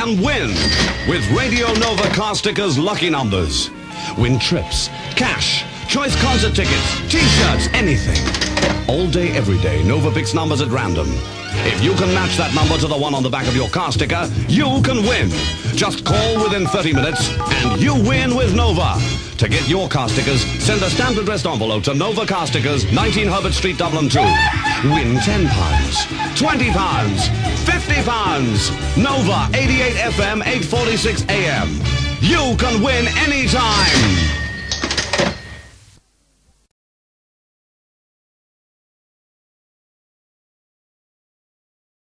can win with Radio Nova car stickers lucky numbers. Win trips, cash, choice concert tickets, t-shirts, anything. All day, every day, Nova picks numbers at random. If you can match that number to the one on the back of your car sticker, you can win. Just call within 30 minutes and you win with Nova. To get your car stickers, send a stamped addressed envelope to Nova Car Stickers, 19 Herbert Street, Dublin 2. Win £10, £20, £50. Nova 88 FM, 846 AM. You can win anytime.